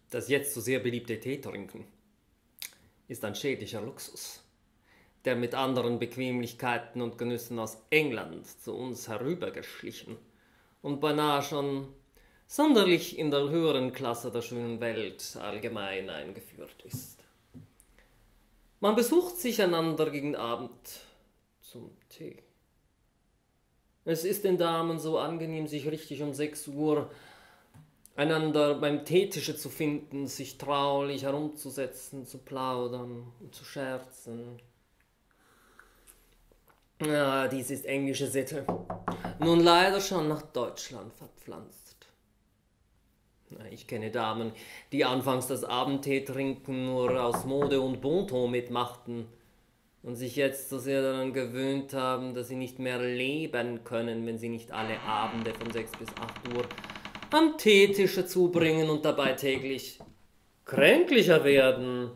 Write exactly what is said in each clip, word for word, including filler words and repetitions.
Das jetzt so sehr beliebte Teetrinken ist ein schädlicher Luxus, der mit anderen Bequemlichkeiten und Genüssen aus England zu uns herübergeschlichen und beinahe schon sonderlich in der höheren Klasse der schönen Welt allgemein eingeführt ist. Man besucht sich einander gegen Abend zum Tee. Es ist den Damen so angenehm, sich richtig um sechs Uhr einander beim Teetische zu finden, sich traulich herumzusetzen, zu plaudern und zu scherzen. Ja, dies ist englische Sitte, nun leider schon nach Deutschland verpflanzt. Ich kenne Damen, die anfangs das Abendteetrinken nur aus Mode und Bonton mitmachten und sich jetzt so sehr daran gewöhnt haben, dass sie nicht mehr leben können, wenn sie nicht alle Abende von sechs bis acht Uhr am Teetische zubringen und dabei täglich kränklicher werden.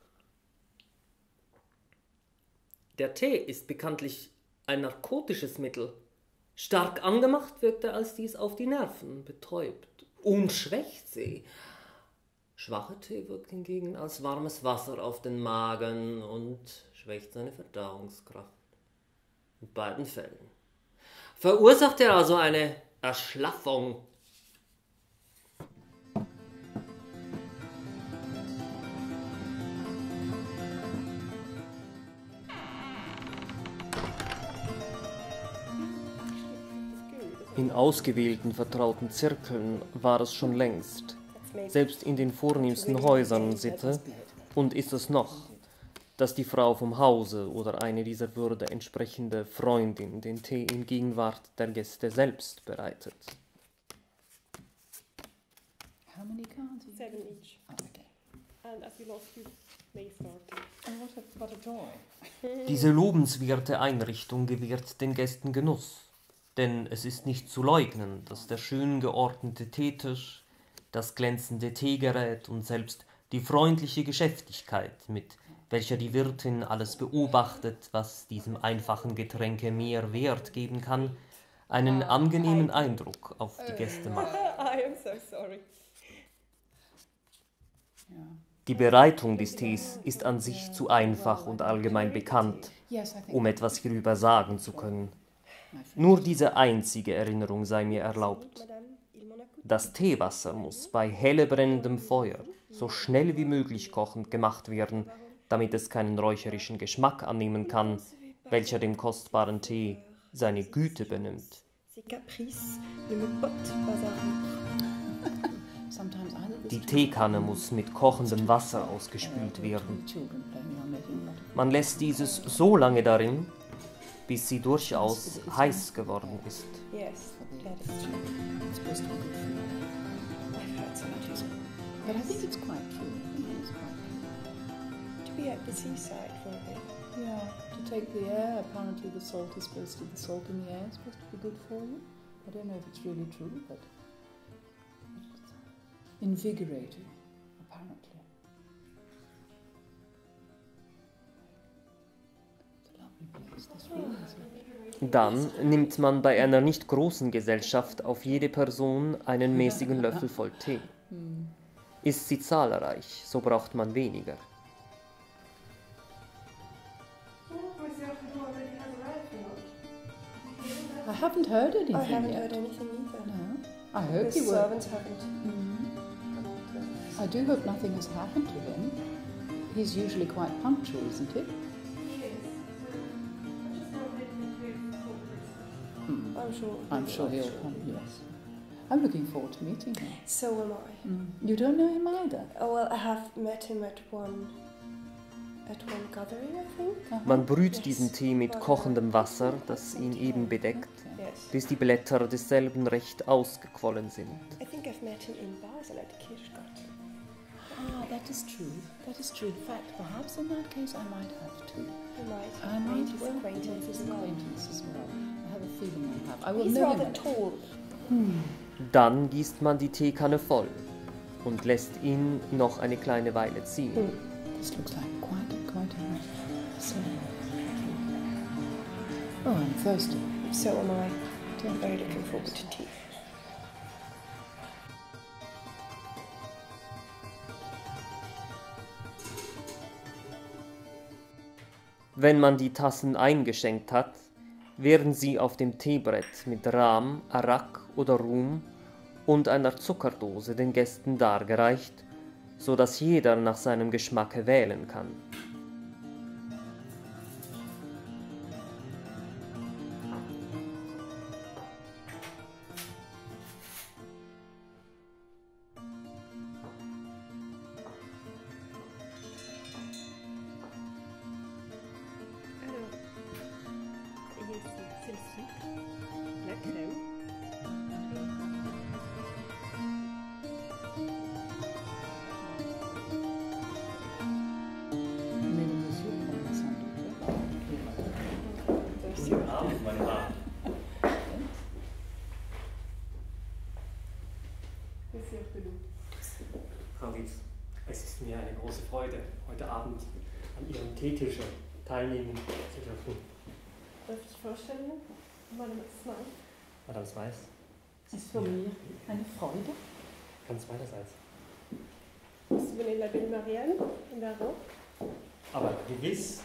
Der Tee ist bekanntlich ein narkotisches Mittel. Stark angemacht wirkt er als dies auf die Nerven, betäubt und schwächt sie. Schwacher Tee wirkt hingegen als warmes Wasser auf den Magen und schwächt seine Verdauungskraft. In beiden Fällen verursacht er also eine Erschlaffung. In ausgewählten, vertrauten Zirkeln war es schon längst, selbst in den vornehmsten Häusern Sitte, und ist es noch, dass die Frau vom Hause oder eine dieser Würde entsprechende Freundin den Tee in Gegenwart der Gäste selbst bereitet. How many cards? Seven each. Oh, okay. And as we lost, you may start. Oh, what a, what a joy. Diese lobenswerte Einrichtung gewährt den Gästen Genuss, denn es ist nicht zu leugnen, dass der schön geordnete Teetisch, das glänzende Teegerät und selbst die freundliche Geschäftigkeit, mit welcher die Wirtin alles beobachtet, was diesem einfachen Getränke mehr Wert geben kann, einen angenehmen Eindruck auf die Gäste macht. I am so sorry. Die Bereitung des Tees ist an sich zu einfach und allgemein bekannt, um etwas hierüber sagen zu können. Nur diese einzige Erinnerung sei mir erlaubt. Das Teewasser muss bei helle brennendem Feuer so schnell wie möglich kochend gemacht werden, damit es keinen räucherischen Geschmack annehmen kann, welcher dem kostbaren Tee seine Güte benimmt. Die Teekanne muss mit kochendem Wasser ausgespült werden. Man lässt dieses so lange darin, bis sie durchaus heiß geworden ist. Yes, that is true. It's supposed to be good for you. I've heard so much. But I think it's quite true. I think it's quite true. To be at the seaside for a bit. Yeah, to take the air. Apparently the salt is supposed to, the salt in the air is supposed to be good for you. I don't know if it's really true, but it's invigorating, apparently. It's a lovely place. This room is lovely. Dann nimmt man bei einer nicht großen Gesellschaft auf jede Person einen mäßigen Löffel voll Tee. Ist sie zahlreich, so braucht man weniger. I haven't heard anything I haven't yet. heard anything either. No. I hope The he will. servants haven't. I do hope nothing has happened to him. He's usually quite punctual, isn't he? I'm sure. I'm sure he'll come, yes. I'm looking forward to meeting him. So am I. Mm. You don't know him either? Oh well, I have met him at one at one gathering, I think. Uh-huh. Man brüht diesen Tee mit kochendem Wasser, das ihn eben bedeckt, Yes. bis die Blätter desselben recht ausgequollen sind. I think I've met him in Basel at the Kirschgarten. Ah, that is true. That is true. In fact, perhaps in that case I might have to. You might I have might made his well acquaintance his as well. acquaintance as well. I have a feeling I have. I will He's know him. rather tall. Dann gießt man die Teekanne voll und lässt ihn noch eine kleine Weile ziehen. This looks like quite a, quite a ceremony. Oh, I'm thirsty. So am I. I'm very looking forward to tea. Wenn man die Tassen eingeschenkt hat, werden sie auf dem Teebrett mit Rahm, Arak oder Rum und einer Zuckerdose den Gästen dargereicht, so dass jeder nach seinem Geschmacke wählen kann. Guten Abend, meine Damen. Frau Wietz, es ist mir eine große Freude, heute Abend an Ihrem Teetisch teilnehmen zu dürfen. Darf ich vorstellen? Madame Smile. Madame Smile. Es ist für mich eine Freude. Ganz meinerseits. Vous venez de la belle Marianne in Baron? Aber gewiss.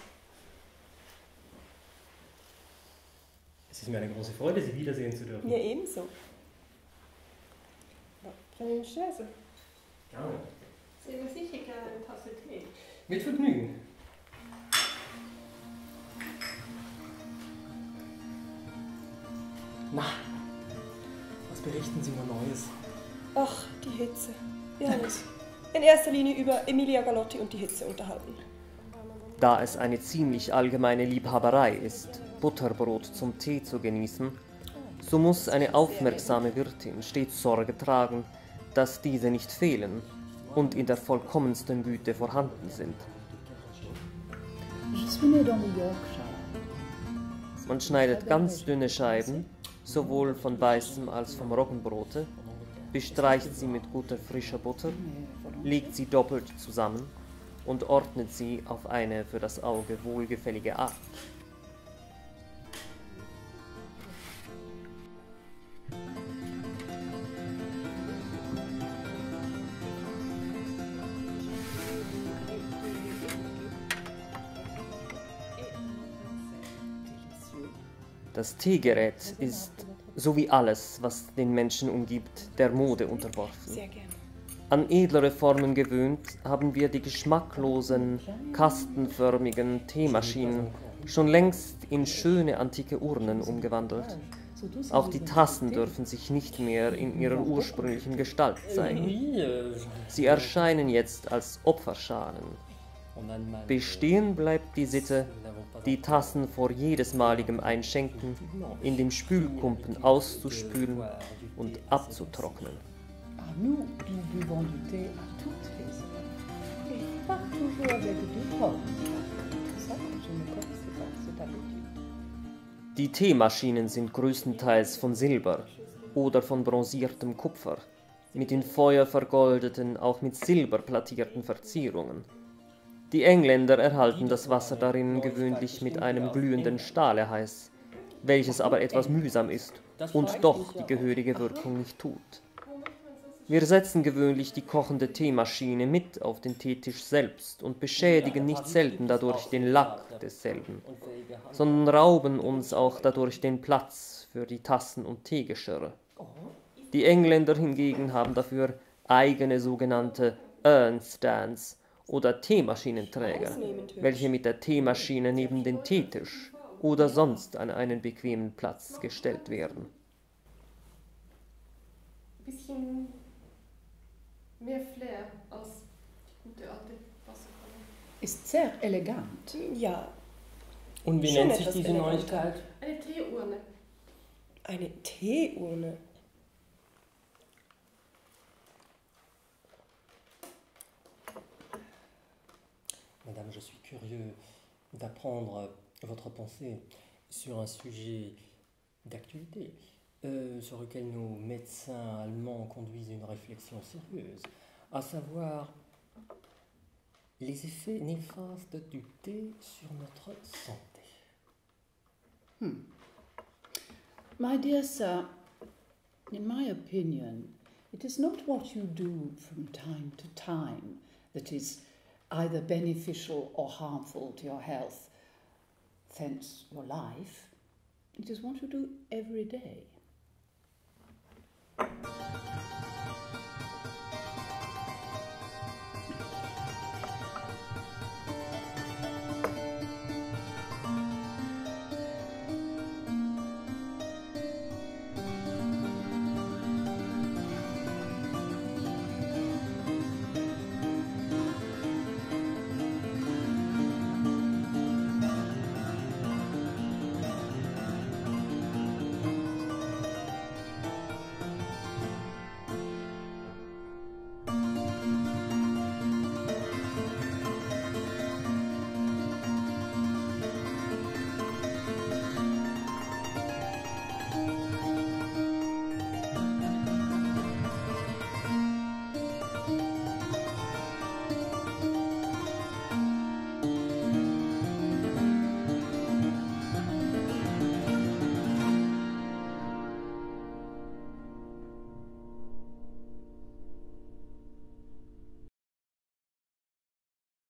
Es ist mir eine große Freude, Sie wiedersehen zu dürfen. Mir ebenso. Prenez une chaise. Gerne. C'est aussi sicher gerne eine Tasse Tee. Mit Vergnügen. Na, was berichten Sie nur Neues? Ach, die Hitze. Wir haben uns in erster Linie über Emilia Galotti und die Hitze unterhalten. Da es eine ziemlich allgemeine Liebhaberei ist, Butterbrot zum Tee zu genießen, so muss eine aufmerksame Wirtin stets Sorge tragen, dass diese nicht fehlen und in der vollkommensten Güte vorhanden sind. Je suis née dans le Yorkshire. Man schneidet ganz dünne Scheiben, sowohl von weißem als vom Roggenbrote, bestreicht sie mit guter frischer Butter, legt sie doppelt zusammen und ordnet sie auf eine für das Auge wohlgefällige Art. Das Teegerät ist, so wie alles, was den Menschen umgibt, der Mode unterworfen. Sehr gerne. An edlere Formen gewöhnt, haben wir die geschmacklosen, kastenförmigen Teemaschinen schon längst in schöne antike Urnen umgewandelt. Auch die Tassen dürfen sich nicht mehr in ihrer ursprünglichen Gestalt zeigen. Sie erscheinen jetzt als Opferschalen. Bestehen bleibt die Sitte, die Tassen vor jedesmaligem Einschenken in dem Spülkumpen auszuspülen und abzutrocknen. Nous, nous buvons du thé à toutes les heures. Et pas toujours avec du rhum. Ça, je ne connaissais pas cette habitude. Die Teemaschinen sind größtenteils von Silber oder von bronziertem Kupfer, mit in Feuer vergoldeten, auch mit Silber plattierten Verzierungen. Die Engländer erhalten das Wasser darin gewöhnlich mit einem glühenden Stahle heiß, welches aber etwas mühsam ist und doch die gehörige Wirkung nicht tut. Wir setzen gewöhnlich die kochende Teemaschine mit auf den Teetisch selbst und beschädigen nicht selten dadurch den Lack desselben, sondern rauben uns auch dadurch den Platz für die Tassen und Teegeschirre. Die Engländer hingegen haben dafür eigene sogenannte Urnstands oder Teemaschinenträger, welche mit der Teemaschine neben den Teetisch oder sonst an einen bequemen Platz gestellt werden. Bisschen mehr Flair als die gute alte Wasserkanne. Ist sehr elegant. Ja, Und wie Schon nennt sich etwas diese eleganter. Neuigkeit? eine Teeurne. Eine Teeurne? Madame, je suis curieux d'apprendre votre pensée sur un sujet d'actualité, euh, sur lequel nos médecins allemands conduisent une réflexion sérieuse, à savoir les effets néfastes du thé sur notre santé. Hmm. My dear sir, in my opinion, it is not what you do from time to time that is either beneficial or harmful to your health, thence your life. It is what you do every day.